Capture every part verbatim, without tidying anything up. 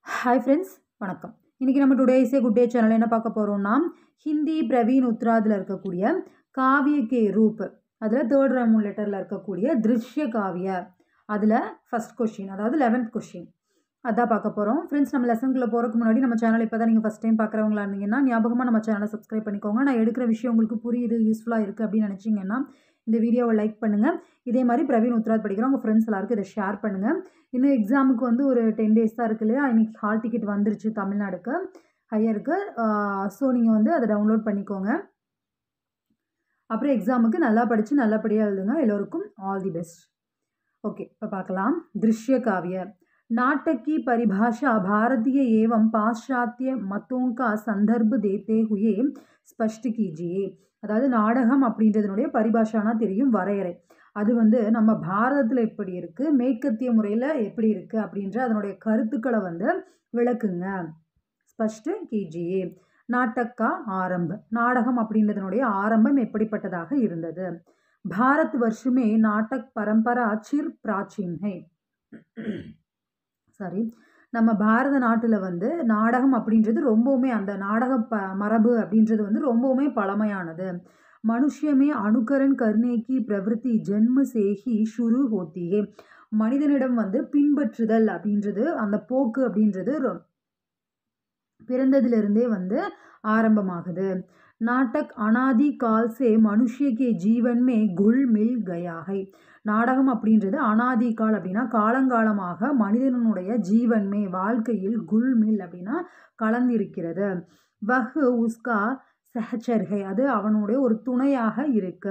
Hi friends, வணக்கம். இன்றைக்கி நம்ம today is a good day channel என்ன பார்க்க போகிறோம்னா, ஹிந்தி பிரவீன் உத்ராதில் இருக்கக்கூடிய காவிய கே ரூப், அதில் தேர்ட் ரமூன் லெட்டரில் இருக்கக்கூடிய திருஷ்ய காவிய, அதில் ஃபஸ்ட் கொஷின், அதாவது லெவன்த் கொஷின் அதான் பார்க்க போகிறோம். ஃப்ரெண்ட்ஸ், நம்ம லெசனுக்குள்ளே போகிறதுக்கு முன்னாடி நம்ம சேனல் இப்போ தான் நீங்கள் ஃபஸ்ட் டைம் பார்க்குறவங்களா இருந்தீங்கன்னா ஞாபகமாக நம்ம சேனலை சப்ஸ்கிரைப் பண்ணிக்கோங்க. நான் எடுக்கிற விஷயம் உங்களுக்கு புரியுது, யூஸ்ஃபுல்லாக இருக்குது அப்படின்னு நினச்சிங்கன்னா இந்த வீடியோவை லைக் பண்ணுங்கள். இதே மாதிரி பிரவீன் உத்ராத் படிக்கிறோம் உங்கள் ஃப்ரெண்ட்ஸ் எல்லாருக்கும் இதை ஷேர் பண்ணுங்கள். இன்னும் எக்ஸாமுக்கு வந்து ஒரு டென் டேஸ் தான் இருக்குது இல்லையா? இன்றைக்கி ஹால் டிக்கெட் வந்துருச்சு தமிழ்நாடுக்கு, ஹையருக்கு. ஸோ நீங்கள் வந்து அதை டவுன்லோட் பண்ணிக்கோங்க. அப்புறம் எக்ஸாமுக்கு நல்லா படித்து நல்லபடியாக எழுதுங்க. எல்லோருக்கும் ஆல் தி பெஸ்ட். ओके, இப்போ பார்க்கலாம். दृश्य काव्य नाटक की परिभाषा भारतीय एवं पाश्चात्य मतों का संदर्भ देते हुए स्पष्ट कीजिए. அதாவது நாடகம் அப்படின்றதுனுடைய பரிபாஷானா தெரியும், வரையறை. அது வந்து நம்ம பாரதத்தில் எப்படி இருக்குது, மேற்கத்திய முறையில் எப்படி இருக்குது அப்படின்ற அதனுடைய கருத்துக்களை வந்து விளக்குங்க. ஸ்பஷ்ட் கீஜியே. நாட்டக்கா ஆரம்ப, நாடகம் அப்படின்றதுனுடைய ஆரம்பம் எப்படிப்பட்டதாக இருந்தது. भारत वर्ष में नाटक परंपरा चिर प्राचीन है. சாரி, நம்ம பாரத நாட்டில் வந்து நாடகம் அப்படின்றது ரொம்பவுமே, அந்த நாடக ப மரபு அப்படின்றது வந்து ரொம்பவுமே பழமையானது. மனுஷமே அனுகரன் கர்னேக்கி பிரவருத்தி ஜென்ம சேகி ஷுரு ஹோத்தியே. மனிதனிடம் வந்து பின்பற்றுதல் அப்படின்றது, அந்த போக்கு அப்படின்றது பிறந்ததிலிருந்தே வந்து ஆரம்பமாகுது. नाटक अनादि काल से मनुष्य के जीवन में घुल मिल गया है. நாடகம் அப்படின்றது அனாதி கால் அப்படின்னா காலங்காலமாக மனிதனுடைய ஜீவன்மே, வாழ்க்கையில் குல் மில் அப்படின்னா கலந்திருக்கிறது. வஹ் உஸ்கா சஹச்சர்கை, அது அவனுடைய ஒரு துணையாக இருக்கு.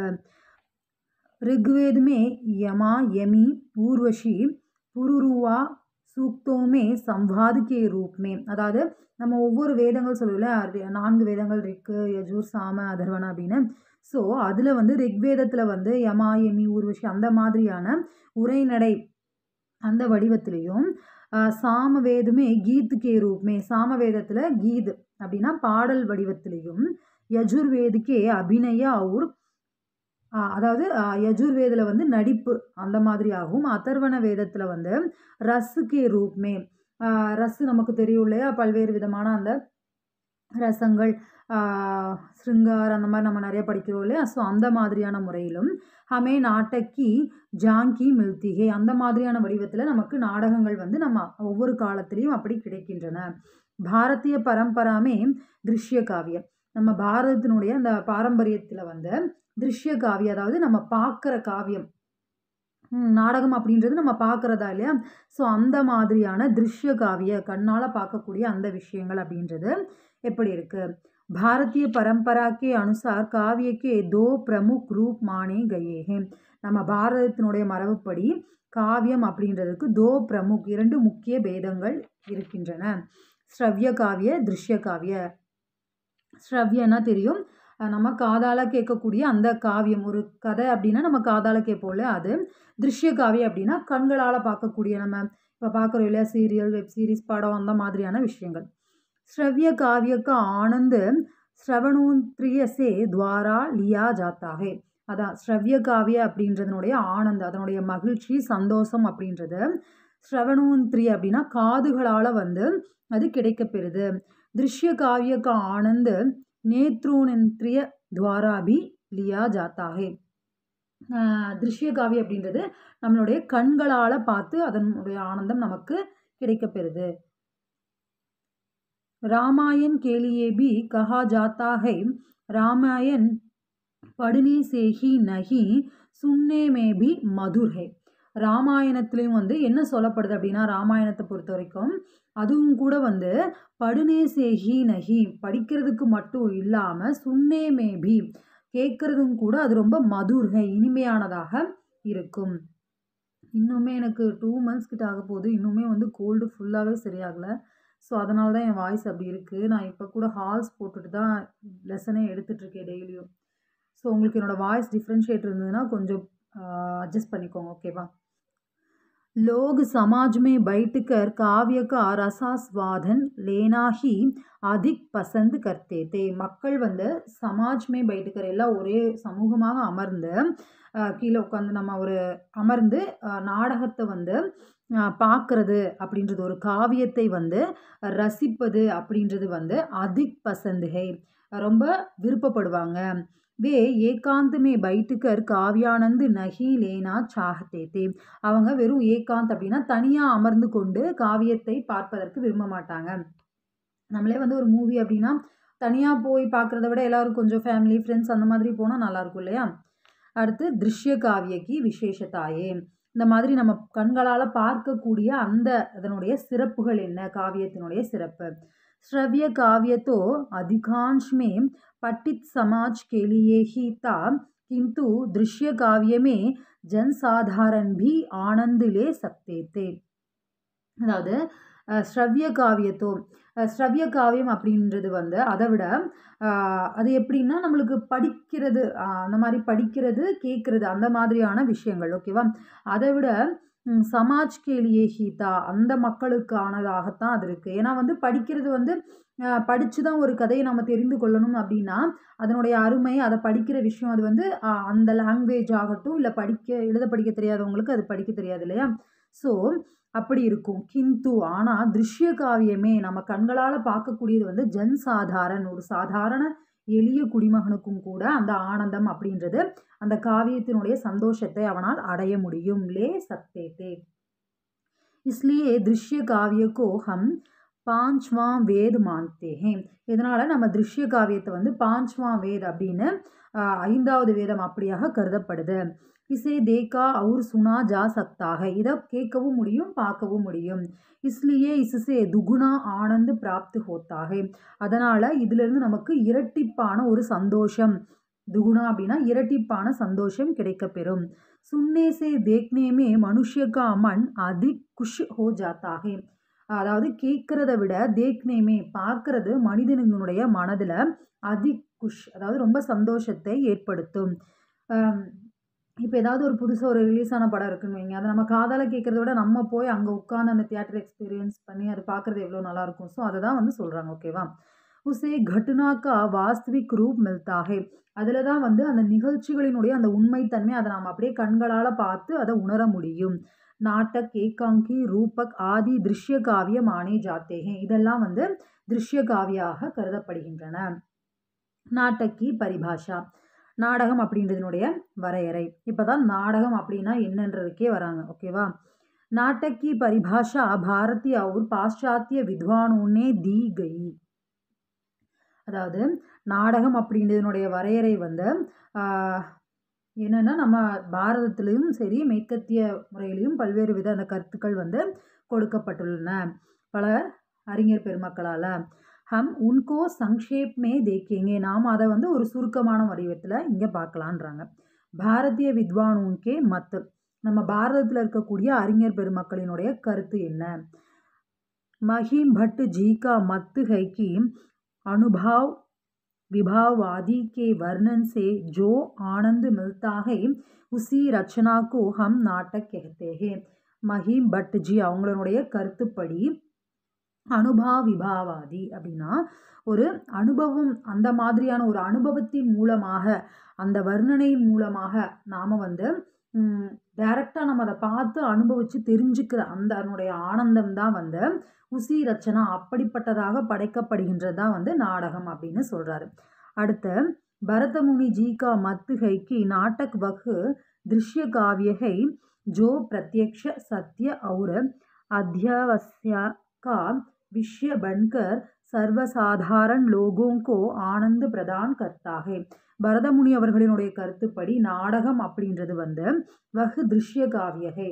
ऋग्वेद में यमा यमी पूर्वशी पुरुरुवा சூக்தோமே சம்வாது கே ரூப் மே. அதாவது நம்ம ஒவ்வொரு வேதங்கள் சொல்லல, நான்கு வேதங்கள் ரிக்கு, யஜூர், சாம, அதர்வன அப்படின்னு. ஸோ அதில் வந்து ரிக்வேதத்தில் வந்து யமா எமி ஊர்வஷி அந்த மாதிரியான உரைநடை அந்த வடிவத்திலையும், சாம வேதமே கீத் கே ரூப்மே, சாம வேதத்தில் கீத் அப்படின்னா பாடல் வடிவத்திலையும், யஜுர்வேதுக்கே அபிநய அவுர், அதாவது யஜுர்வேதில் வந்து நடிப்பு அந்த மாதிரி ஆகும். அதர்வண வேதத்தில் வந்து ரஸுக்கே ரூப்மே, ரஸ் நமக்கு தெரியும் இல்லையா, பல்வேறு விதமான அந்த ரசங்கள், ஸ்ருங்கார் அந்த மாதிரி நம்ம நிறைய படிக்கிறோம் இல்லையா. ஸோ அந்த மாதிரியான முறையிலும் ஹமே நாட்டக்கி ஜாங்கி மில்திகே, அந்த மாதிரியான வடிவத்தில் நமக்கு நாடகங்கள் வந்து நம்ம ஒவ்வொரு காலத்திலையும் அப்படி கிடைக்கின்றன. பாரதிய பரம்பராமே திருஷ்ய காவியம், நம்ம பாரதத்தினுடைய அந்த பாரம்பரியத்தில் வந்து திருஷ்ய காவியம், அதாவது நம்ம பார்க்குற காவியம், நாடகம் அப்படின்றது நம்ம பார்க்குறதா இல்லையா. ஸோ அந்த மாதிரியான திருஷ்ய காவிய, கண்ணால் பார்க்கக்கூடிய அந்த விஷயங்கள் அப்படின்றது எப்படி இருக்குது. பாரதிய பரம்பராக்கே அனுசார் காவியக்கே தோ பிரமுக் ரூப் மானே கயே ஹே. நம்ம பாரதத்தினுடைய மரபுப்படி காவியம் அப்படின்றதுக்கு தோ பிரமுக், இரண்டு முக்கிய பேதங்கள் இருக்கின்றன. ஸ்ரவ்ய காவிய, திருஷ்ய காவிய. ஸ்ரவ்யன்னா தெரியும், நம்ம காதால் கேட்கக்கூடிய அந்த காவியம், ஒரு கதை அப்படின்னா நம்ம காதால் கேட்போம்ல அது. திருஷ்ய காவியம் அப்படின்னா கண்களால் பார்க்கக்கூடிய, நம்ம இப்போ பார்க்குறோம் இல்லையா, சீரியல், வெப் சீரிஸ், படம், அந்த மாதிரியான விஷயங்கள். ஸ்ரவ்ய காவியக்கு ஆனந்த் ஸ்ரவணோந்திரியசே துவாரா லியா ஜாத்தாகே. அதான் ஸ்ரவ்ய காவிய அப்படின்றதுனுடைய ஆனந்த், அதனுடைய மகிழ்ச்சி, சந்தோஷம் அப்படின்றது ஸ்ரவணோந்திரிய அப்படின்னா காதுகளால் வந்து அது கிடைக்கப்பெறுது. திருஷ்ய காவியக்கு ஆனந்த் நேத்ரோனிந்திரிய துவாராபி லியா ஜாத்தாகே. திருஷ்ய காவியம் அப்படின்றது நம்மளுடைய கண்களால் பார்த்து அதனுடைய ஆனந்தம் நமக்கு கிடைக்கப்பெறுது. ராமாயண் கேலியே பி கஹா ஜாத்தா ஹை, ராமாயண் படுனே சேஹி நஹி சுன்னே மே பி மதுர் ஹை. ராமாயணத்துலேயும் வந்து என்ன சொல்லப்படுது அப்படின்னா, ராமாயணத்தை பொறுத்த வரைக்கும் அதுவும் கூட வந்து படுனே சேஹி நஹி, படிக்கிறதுக்கு மட்டும் இல்லாமல் சுன்னே மேபி, கேட்குறதும் கூட அது ரொம்ப மதுர்கை, இனிமையானதாக இருக்கும். இன்னுமே எனக்கு டூ மந்த்ஸ் கிட்ட ஆக போகுது, இன்னுமே வந்து கோல்டு ஃபுல்லாகவே சரியாகலை. ஸோ அதனால தான் என் வாய்ஸ் அப்படி இருக்குது. நான் இப்போ கூட ஹால்ஸ் போட்டுட்டு தான் லெசனே எடுத்துகிட்ருக்கேன் டெய்லியும். ஸோ உங்களுக்கு என்னோடய வாய்ஸ் டிஃப்ரென்ஷியேட் இருந்ததுன்னா கொஞ்சம் அட்ஜஸ்ட் பண்ணிக்கோங்க, ஓகேவா. लोग समाज में बैठकर काव्य का रसास्वादन लेना ही अधिक पसंद करते थे. மக்கள் வந்து சமாஜ் மே பைட்டுக்கர், எல்லாம் ஒரே சமூகமாக அமர்ந்து கீழே உட்காந்து நம்ம ஒரு அமர்ந்து நாடகத்தை வந்து பார்க்கறது அப்படின்றது ஒரு காவியத்தை வந்து ரசிப்பது அப்படின்றது வந்து அதிக் பசந்த் ஹை, ரொம்ப விருப்பப்படுவாங்க. வே ஏகாந்த் மே பைட்டுக்கர் காவ்யானந்த் நஹி லேனா சாஹ்தே தே, அவங்க வெறும் ஏகாந்த் அப்படின்னா தனியாக அமர்ந்து கொண்டு காவியத்தை பார்ப்பதற்கு விரும்ப மாட்டாங்க. நம்மளே வந்து ஒரு மூவி அப்படின்னா தனியாக போய் பார்க்குறத விட எல்லாரும் கொஞ்சம் ஃபேமிலி ஃப்ரெண்ட்ஸ் அந்த மாதிரி போனால் நல்லாயிருக்கும் இல்லையா. அடுத்து திருஷ்ய காவியக்கு விசேஷத்தாயே, இந்த மாதிரி நம்ம கண்களால் பார்க்கக்கூடிய அந்த அதனுடைய சிறப்புகள் என்ன, காவியத்தினுடைய சிறப்பு. श्रव्य काव्य तो अधिकांश में पठित समाज के लिए ही था, किंतु दृश्य काव्य में जनसाधारण भी आनंद ले सकते थे. அதாவது ஸ்ரவ்ய காவியத்தோ, ஸ்ரவ்ய காவியம் அப்படின்றது வந்து அதை விட அது எப்படின்னா நம்மளுக்கு படிக்கிறது, அந்த மாதிரி படிக்கிறது கேட்குறது அந்த மாதிரியான விஷயங்கள் ஓகேவா. அதை விட சமாஜ் கேலியே ஹீதா, அந்த மக்களுக்கானதாகத்தான் அது இருக்குது. ஏன்னா வந்து படிக்கிறது வந்து படித்து தான் ஒரு கதையை நம்ம தெரிந்து கொள்ளணும் அப்படின்னா அதனுடைய அருமை, அதை படிக்கிற விஷயம் அது வந்து அந்த லாங்குவேஜ் ஆகட்டும் இல்லை படிக்க எழுத படிக்க தெரியாதவங்களுக்கு அது படிக்க தெரியாது இல்லையா. ஸோ அப்படி இருக்கும். கிந்து ஆனால் திருஷ்ய காவியமே நம்ம கண்களால் பார்க்கக்கூடியது வந்து ஜன் சாதாரண ஒரு சாதாரண எளிய குடிமகனுக்கும் கூட அந்த ஆனந்தம் அப்படின்றது அந்த காவியத்தினுடைய சந்தோஷத்தை அவனால் அடைய முடியும். லே சக்தே தே, இஸ்லியே திருஷ்ய காவியக்கோ ஹம் பாஞ்ச்வாம் வேத் மான்தே ஹே, இதனால் நம்ம திருஷ்ய காவியத்தை வந்து பாஞ்ச்வாம் வேத் அப்படின்னு ஐந்தாவது வேதம் அப்படியாக கருதப்படுது. இசே தேக்கா அவுர் சுனா ஜா சக்தாக, இதை கேட்கவும் முடியும் பார்க்கவும் முடியும். இஸ்லியே இசுசே துகுணா ஆனந்த் பிராப்து ஹோத்தாக, அதனால் இதிலிருந்து நமக்கு இரட்டிப்பான ஒரு சந்தோஷம், துகுணா அப்படின்னா இரட்டிப்பான சந்தோஷம் கிடைக்கப்பெறும். சுன்னேசே தேக்னேமே மனுஷக்கா மண் அதிக் குஷ் ஹோ ஜாத்தாக, அதாவது கேட்குறத விட தேக்னேமே பார்க்கறது மனிதனுடைய மனதில் அதிக் குஷ், அதாவது ரொம்ப சந்தோஷத்தை ஏற்படுத்தும். இப்போ ஏதாவது ஒரு புதுசாக ஒரு ரிலீஸ் ஆன படம் இருக்குன்னு வைங்க, அதை நம்ம காதால் கேட்குறத விட நம்ம போய் அங்கே உட்காந்து அந்த தியேட்டர் எக்ஸ்பீரியன்ஸ் பண்ணி அது பார்க்குறது எவ்வளோ நல்லாயிருக்கும். ஸோ அதை தான் வந்து சொல்கிறாங்க ஓகேவா. உசே கட்டுனாக்கா வாஸ்தவிக் ரூப் மில்தாகே, அதில் தான் வந்து அந்த நிகழ்ச்சிகளினுடைய அந்த உண்மைத்தன்மை அதை நாம் அப்படியே கண்களால் பார்த்து அதை உணர முடியும். நாட்டக் ஏகாங்கி ரூபக் ஆதி திருஷ்ய காவியம் ஆனே ஜாத்தேகே, இதெல்லாம் வந்து திருஷ்ய காவியாக கருதப்படுகின்றன. நாட்டக்கி பரிபாஷா, நாடகம் அப்படின்றதுனுடைய வரையறை. இப்போ தான் நாடகம் அப்படின்னா என்னன்றதுக்கே வராங்க ஓகேவா. நாட்டக்கி பரிபாஷா பாரதிய और பாশ্चात्य विद्वानों ने दी गई, அதாவது நாடகம் அப்படின்றதுனுடைய வரையறை வந்து என்னென்னா நம்ம பாரதத்திலையும் சரி மேற்கத்திய முறையிலையும் பல்வேறு வித அந்த கருத்துக்கள் வந்து கொடுக்கப்பட்டுள்ளன பல அறிஞர் பெருமக்களால். ஹம் உன்கோ சங்ஷேப் மே தேக்கேங்கே, நாம் அதை வந்து ஒரு சுருக்கமான வடிவத்தில் இங்கே பார்க்கலான்றாங்க. பாரதிய வித்வானோன்கே மத், நம்ம பாரதத்தில் இருக்கக்கூடிய அறிஞர் பெருமக்களினுடைய கருத்து என்ன. மஹிம் பட் ஜி கா மத் है कि अनुभव विभाववादी के वर्णन से जो आनंद मिलता है उसी रचना को हम नाटक कहते हैं. மஹிம் பட் ஜி அவங்களுடைய கருத்துப்படி அனுபா விபாவாதி அப்படின்னா ஒரு அனுபவம், அந்த மாதிரியான ஒரு அனுபவத்தின் மூலமாக அந்த வர்ணனையின் மூலமாக நாம் வந்து டைரெக்டாக நம்ம அதை பார்த்து அனுபவித்து தெரிஞ்சுக்கிற அந்த அதனுடைய ஆனந்தம் தான் வந்து உசி ரச்சனா, அப்படிப்பட்டதாக படைக்கப்படுகின்றது தான் வந்து நாடகம் அப்படின்னு சொல்கிறாரு. அடுத்த பரதமுனி ஜி கா மத் है कि नाटक वह दृश्य काव्य है जो प्रत्यक्ष सत्य और अध्यावस्य का विषय बनकर सर्वसाधारण लोगों को आनंद प्रदान करता है. பரதமுனி அவர்களினுடைய கருத்துப்படி நாடகம் அப்படின்றது வந்து வஹ் திருஷ்ய காவியகை,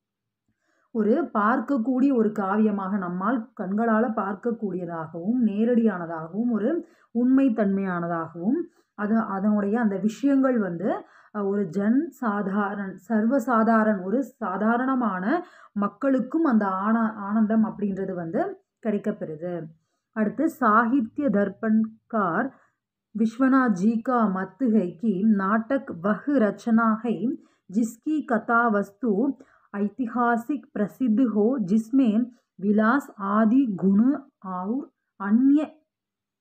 ஒரு பார்க்கக்கூடிய ஒரு காவியமாக நம்மால் கண்களால் பார்க்கக்கூடியதாகவும் நேரடியானதாகவும் ஒரு உண்மைத்தன்மையானதாகவும் அது அதனுடைய அந்த விஷயங்கள் வந்து ஒரு ஜன் சாதாரண சர்வசாதாரண ஒரு சாதாரணமான மக்களுக்கும் அந்த ஆன ஆனந்தம் அப்படின்றது வந்து கிடைக்கப்பெறுது. அடுத்து சாகித்ய தர்பண்கார் विश्वनाथ जी का मत है कि नाटक वह रचना है जिसकी कथा वस्तु ऐतिहासिक प्रसिद्ध हो, जिसमें विलास आदि गुण और अन्य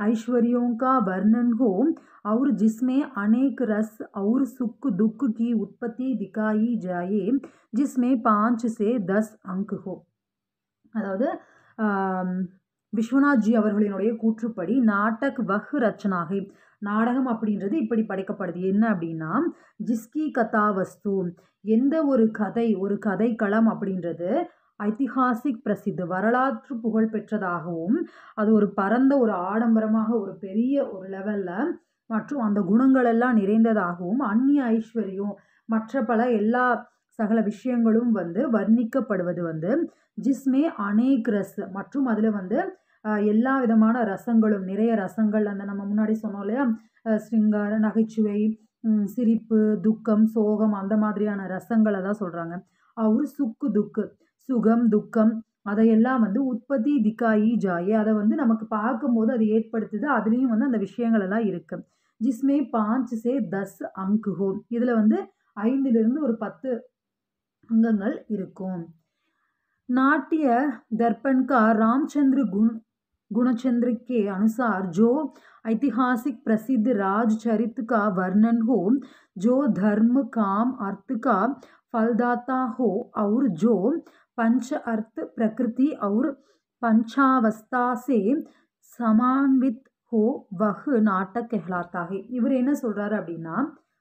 ऐश्वर्यों का वर्णन हो और जिसमें अनेक रस और सुख दुख की उत्पत्ति दिखाई जाए जिसमें पाँच से दस अंक हो. அதாவது விஸ்வநாத்ஜி அவர்களினுடைய கூற்றுப்படி நாட்டக் வஹ் ரச்சனாகை, நாடகம் அப்படின்றது இப்படி படைக்கப்படுது. என்ன அப்படின்னா, ஜிஸ்கி கதா வஸ்து, எந்த ஒரு கதை, ஒரு கதைக்களம் அப்படின்றது ஐதிஹாசிக் பிரசித்து, வரலாற்று புகழ் பெற்றதாகவும், அது ஒரு பரந்த ஒரு ஆடம்பரமாக ஒரு பெரிய ஒரு லெவலில் மற்றும் அந்த குணங்கள் எல்லாம் நிறைந்ததாகவும், அந்நிய ஐஸ்வர்யம் மற்ற பல எல்லா சகல விஷயங்களும் வந்து வர்ணிக்கப்படுவது வந்து ஜிஸ்மே அனேக் ரஸ், மற்றும் அதில் வந்து எல்லா விதமான ரசங்களும், நிறைய ரசங்கள், அந்த நம்ம முன்னாடி சொன்னோம் இல்லையா, ஸ்ருங்கார, நகைச்சுவை, சிரிப்பு, துக்கம், சோகம், அந்த மாதிரியான ரசங்களை தான் சொல்கிறாங்க. அவர் சுக்கு துக்கு, சுகம் துக்கம் அதையெல்லாம் வந்து உற்பத்தி திக்காயி ஜாயே, அதை வந்து நமக்கு பார்க்கும்போது அது ஏற்படுத்துது. அதுலேயும் வந்து அந்த விஷயங்கள் எல்லாம் இருக்கு. ஜிஸ்மே பாஞ்ச் சே தஸ் அங்க் ஹோ, இதில் வந்து ஐந்திலிருந்து ஒரு பத்து அங்கங்கள் இருக்கும். नाट्य दर्पण का रामचंद्र गुण गुणचंद्र के अनुसार जो ऐतिहासिक प्रसिद्ध राजचरित का वर्णन हो, जो धर्म काम अर्थ का फलदाता हो और जो पंच अर्थ प्रकृति और पंचावस्था से समान्वित हो, वह नाटक कहलाता है. இவர் என்ன சொல்றாரு அப்படின்னா,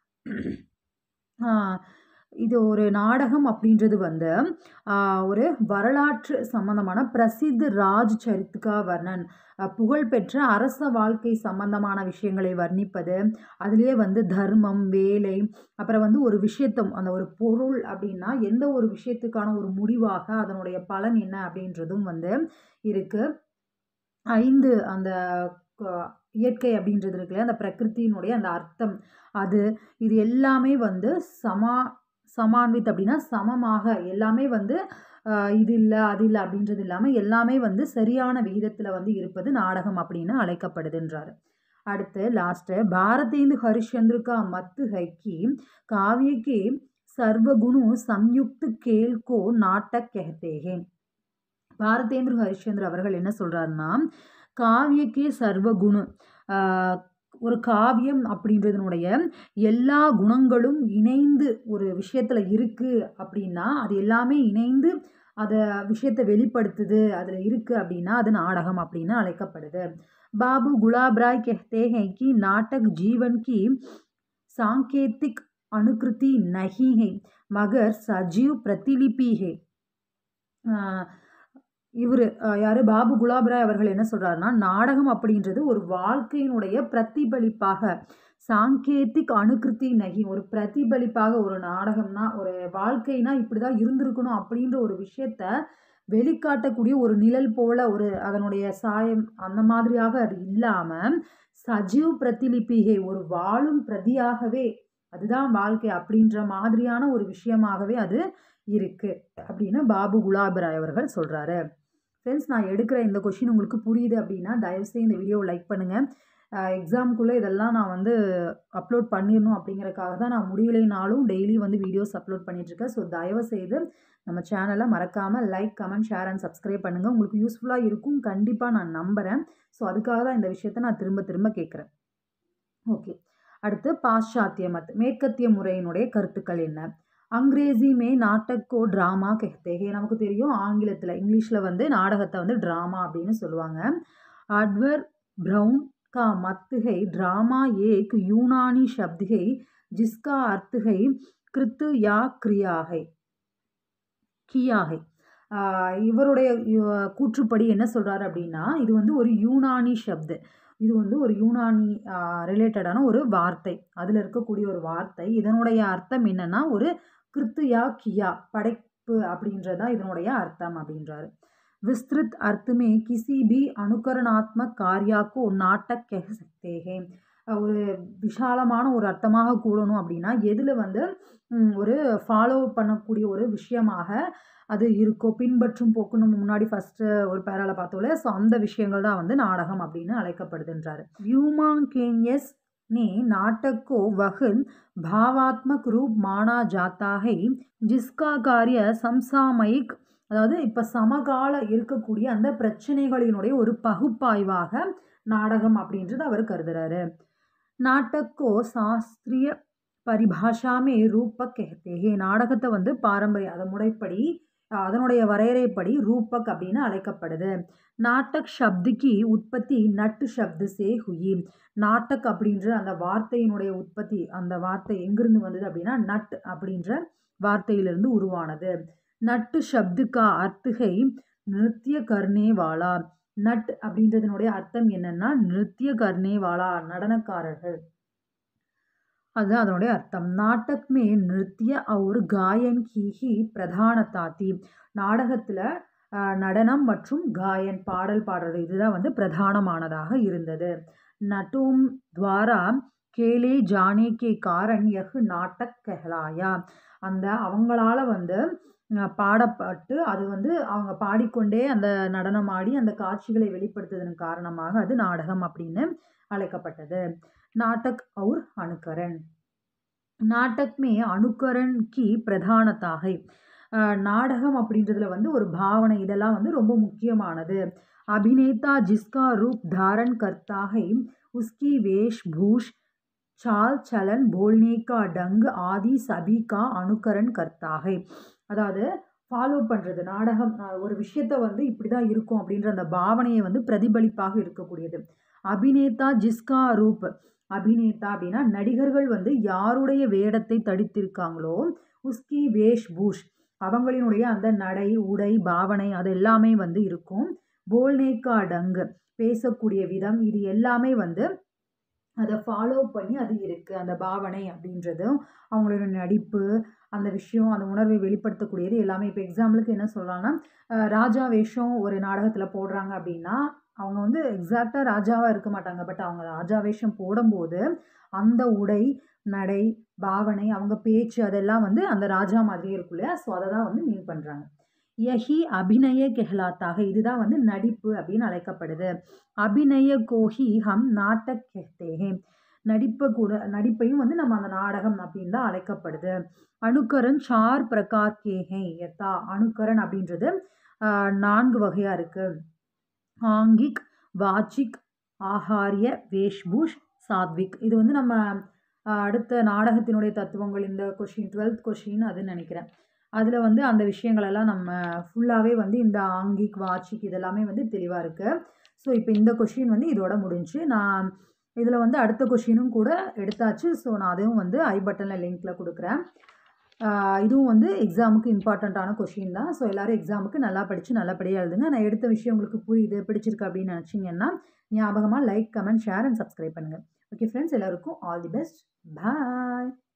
இது ஒரு நாடகம் அப்படின்றது வந்து ஒரு வரலாற்று சம்பந்தமான பிரசித்த ராஜ் சரித்துக்கா வர்ணன், புகழ்பெற்ற அரச வாழ்க்கை சம்பந்தமான விஷயங்களை வர்ணிப்பது. அதுலேயே வந்து தர்மம், வேலை, அப்புறம் வந்து ஒரு விஷயத்தம், அந்த ஒரு பொருள் அப்படின்னா எந்த ஒரு விஷயத்துக்கான ஒரு முடிவாக அதனுடைய பலன் என்ன அப்படின்றதும் வந்து இருக்கு. ஐந்து அந்த இயற்கை அப்படின்றது இருக்குல்ல, அந்த பிரகிருத்தினுடைய அந்த அர்த்தம், அது இது எல்லாமே வந்து சமா சமான்வித் அப்படின்னா சமமாக, எல்லாமே வந்து இது இல்லை அது இல்லை அப்படின்றது இல்லாமல் எல்லாமே வந்து சரியான விகிதத்தில் வந்து இருப்பது நாடகம் அப்படின்னு அழைக்கப்படுதுன்றாரு. அடுத்து லாஸ்ட்டு, பாரதேந்து ஹரிஷந்திருக்கா மத்து ஹைக்கி காவியக்கே சர்வகுணு சம்யுக்து கேல்கோ நாட்டக் கஹ்தே. பாரதேந்திர ஹரிஷந்திர அவர்கள் என்ன சொல்கிறாருன்னா, காவியக்கே சர்வகுணு, ஒரு காவியம் அப்படின்றதுனுடைய எல்லா குணங்களும் இணைந்து ஒரு விஷயத்தில் இருக்குது அப்படின்னா, அது எல்லாமே இணைந்து அதை விஷயத்தை வெளிப்படுத்துது, அதில் இருக்குது அப்படின்னா அது நாடகம் அப்படின்னு அழைக்கப்படுது. பாபு குலாப் ராய் கஹ்தே ஹை கி நாட்டக் ஜீவன் கி சாங்கேத்திக் அனுகிருதி நஹி ஹை மகர் சஜீவ் பிரதிலிபி ஹை. இவர் யார், பாபு குலாப் ராய் அவர்கள் என்ன சொல்கிறாருன்னா, நாடகம் அப்படின்றது ஒரு வாழ்க்கையினுடைய பிரதிபலிப்பாக, சாங்கேத்திக் அனுகிருதி நகி, ஒரு பிரதிபலிப்பாக, ஒரு நாடகம்னா ஒரு வாழ்க்கைனா இப்படி தான் இருந்திருக்கணும் அப்படின்ற ஒரு விஷயத்த வெளிக்காட்டக்கூடிய ஒரு நிழல் போல, ஒரு அதனுடைய சாயம் அந்த மாதிரியாக அது இல்லாமல் சஜீவ் பிரதிலிபிகை, ஒரு வாழும் பிரதியாகவே, அதுதான் வாழ்க்கை அப்படின்ற மாதிரியான ஒரு விஷயமாகவே அது இருக்குது அப்படின்னு பாபு குலாப் ராய் அவர்கள் சொல்கிறாரு. ஃப்ரெண்ட்ஸ், நான் எடுக்கிற இந்த கொஷின் உங்களுக்கு புரியுது அப்படின்னா தயவுசெய்து இந்த வீடியோவை லைக் பண்ணுங்கள். எக்ஸாமுக்குள்ளே இதெல்லாம் நான் வந்து அப்லோட் பண்ணிடணும் அப்படிங்கிறக்காக தான் நான் முடியலைனாலும் டெய்லி வந்து வீடியோஸ் அப்லோட் பண்ணிகிட்ருக்கேன். ஸோ தயவுசெய்து நம்ம சேனலை மறக்காமல் like, comment, share and subscribe பண்ணுங்கள். உங்களுக்கு யூஸ்ஃபுல்லாக இருக்கும் கண்டிப்பாக நான் நம்புகிறேன். ஸோ அதுக்காக தான் இந்த விஷயத்தை நான் திரும்ப திரும்ப கேட்குறேன். ஓகே, அடுத்து பாশ্চাத்ய மத், மேற்கத்திய முறையினுடைய கருத்துக்கள் என்ன? அங்கிரேசி மே நாட்டக்கோ ட்ராமா கஹ்தே ஹே, நமக்கு தெரியும் ஆங்கிலத்தில், இங்கிலீஷில் வந்து நாடகத்தை வந்து ட்ராமா அப்படின்னு சொல்லுவாங்க. அட்வர் ப்ரவுன் का मत है ड्रामा एक यूनानी शब्द है जिसका अर्थ है कृत या क्रिया है किया है. இவருடைய கூற்றுப்படி என்ன சொல்கிறாரு அப்படின்னா, இது வந்து ஒரு யூனானி ஷப்து, இது வந்து ஒரு யூனானி ரிலேட்டடான ஒரு வார்த்தை, அதில் இருக்கக்கூடிய ஒரு வார்த்தை. இதனுடைய அர்த்தம் என்னன்னா, ஒரு கிருத்து யா கியா, படைப்பு அப்படின்றதான் இதனுடைய அர்த்தம் அப்படின்றாரு. विस्तृत अर्थ में किसी भी अनुकरणात्मक कार्य को नाटक कह सकते हैं. ஒரு விஷாலமான ஒரு அர்த்தமாக கூடணும் அப்படின்னா எதில் வந்து ஒரு ஃபாலோ பண்ணக்கூடிய ஒரு விஷயமாக அது இருக்கோ, பின்பற்றும் போக்கு நம்ம முன்னாடி ஃபஸ்ட்டு ஒரு பேரால பார்த்தோம்ல, ஸோ அந்த விஷயங்கள் தான் வந்து நாடகம் அப்படின்னு அழைக்கப்படுதுன்றாரு. यूमांकेनियस ने नाटक को वह भावात्मक रूप माना जाता है जिसका कार्य समसामयिक, அதாவது இப்போ சமகால இருக்கக்கூடிய அந்த பிரச்சனைகளினுடைய ஒரு பகுப்பாய்வாக நாடகம் அப்படின்றது அவர் கருதுறாரு. நாட்டக் को शास्त्रीय परिभाषा में रूपक कहते हैं. நாடகத்தை வந்து பாரம்பரிய அத முறைப்படி அஹ், அதனுடைய வரையறைப்படி ரூபக் அப்படின்னு அழைக்கப்படுது. நாட்டக் சப்துக்கு உற்பத்தி நட் சப்து சே ஹுயி. நாட்டக் அப்படின்ற அந்த வார்த்தையினுடைய உற்பத்தி அந்த வார்த்தை எங்கிருந்து வந்தது அப்படின்னா நட் அப்படின்ற வார்த்தையிலிருந்து உருவானது. நட்டு சப்து கா அர்த்தகை நிருத்திய கர்னே வாலா. நட் அப்படின்றதனுடைய அர்த்தம் என்னன்னா நிருத்திய கர்னே வாலா நடனக்காரர்கள், அதுதான் அதனுடைய அர்த்தம். நாட்டக் மே நிருத்திய और गायन की ही प्रधानता थी. நாடகத்துல அஹ், நடனம் மற்றும் காயன் பாடல் பாடுறது இதுதான் வந்து பிரதானமானதாக இருந்தது. நட்டோம் துவாரா கேலே ஜானே கே காரன் யஹ் நாட்டக் கஹலாயா. அந்த அவங்களால வந்து அஹ், பாடப்பட்டு அது வந்து அவங்க பாடிக்கொண்டே அந்த நடனம் ஆடி அந்த காட்சிகளை வெளிப்படுத்துவதன் காரணமாக அது நாடகம் அப்படின்னு அழைக்கப்பட்டது. नाटक और अनुकरण. नाटक में अनुकरण की प्रधानता है. அஹ் நாடகம் அப்படின்றதுல வந்து ஒரு பாவனை இதெல்லாம் வந்து ரொம்ப முக்கியமானது. अभिनेता जिसका रूप धारण करता है उसकी वेशभूष चाल चलन बोलने का ढंग आदि सभी का अनुकरण करता है. அதாவது ஃபாலோ பண்றது நாடகம் அஹ் ஒரு விஷயத்த வந்து இப்படிதான் இருக்கும் அப்படின்ற அந்த பாவனையை வந்து பிரதிபலிப்பாக இருக்கக்கூடியது. அபிநேதா ஜிஸ்கா ரூப். அபிநேதா அப்படின்னா நடிகர்கள் வந்து யாருடைய வேடத்தை தடித்திருக்காங்களோ உஸ்கி வேஷ் பூஷ் அவங்களினுடைய அந்த நடை உடை பாவனை அது எல்லாமே வந்து இருக்கும். போல்னேக்கா டங்கு பேசக்கூடிய விதம் இது எல்லாமே வந்து அதை ஃபாலோ பண்ணி அது இருக்குது. அந்த பாவனை அப்படின்றதும் அவங்களோட நடிப்பு அந்த விஷயம் அந்த உணர்வை வெளிப்படுத்தக்கூடியது எல்லாமே. இப்போ எக்ஸாம்பிளுக்கு என்ன சொல்கிறாங்கன்னா ராஜா வேஷம் ஒரு நாடகத்தில் போடுறாங்க அப்படின்னா அவங்க வந்து எக்ஸாக்டாக ராஜாவாக இருக்க மாட்டாங்க. பட் அவங்க ராஜா வேஷம் போடும்போது அந்த உடை நடை பாவனை அவங்க பேச்சு அதெல்லாம் வந்து அந்த ராஜா மாதிரியே இருக்கும் இல்லையா. ஸோ அதை தான் வந்து மீன் பண்ணுறாங்க. யஹி அபிநய கெஹலாத்தாக இதுதான் வந்து நடிப்பு அப்படின்னு அழைக்கப்படுது. அபிநய கோஹி ஹம் நாட்டக் கெஹ்தே. நடிப்பை கூட நடிப்பையும் வந்து நம்ம அந்த நாடகம் அப்படின்னு தான் அழைக்கப்படுது. அணுக்கரன் சார் பிரகார் கேஹே யதா. அணுக்கரன் அப்படின்றது ஆஹ், நான்கு வகையாக இருக்குது. ஆங்கிக் வாச்சிக் ஆஹாரிய வேஷ்பூஷ் சாத்விக். இது வந்து நம்ம ஆஹ், அடுத்த நாடகத்தினுடைய தத்துவங்கள் இந்த கொஷின் டுவெல்த் கொஷின் அதுன்னு நினைக்கிறேன். அதில் வந்து அந்த விஷயங்களெல்லாம் நம்ம ஃபுல்லாகவே வந்து இந்த ஆங்கிக் வாச்சிக் இதெல்லாமே வந்து தெளிவாக இருக்குது. ஸோ இப்போ இந்த கொஷின் வந்து இதோட முடிஞ்சு. நான் இதில் வந்து அடுத்த கொஷினும் கூட எடுத்தாச்சு. ஸோ நான் அதையும் வந்து ஐ பட்டனில் லிங்க்கில் கொடுக்குறேன். ஆஹ் இதுவும் வந்து எக்ஸாமுக்கு இம்பார்ட்டண்ட்டான கொஷின் தான். ஸோ எல்லோரும் எக்ஸாமுக்கு நல்லா படித்து நல்லபடியாக எழுதுங்க. நான் எடுத்த விஷயம் உங்களுக்கு புரியுது பிடிச்சிருக்கு அப்படின்னு நினச்சிங்கன்னா ஞாபகமாக like comment share and subscribe பண்ணுங்கள். ஓகே ஃப்ரெண்ட்ஸ், எல்லோருக்கும் ஆல் தி பெஸ்ட். பாய்.